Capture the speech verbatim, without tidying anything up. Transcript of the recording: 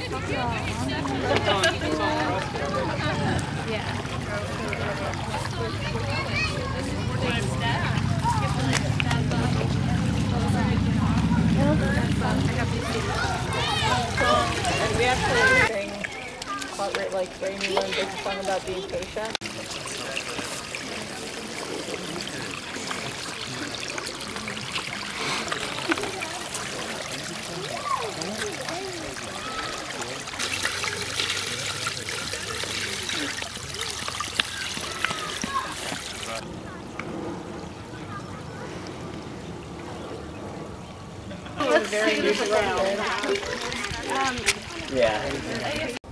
And we actually sing part where like Rainy learned this song about being patient. Very usual. Um, yeah.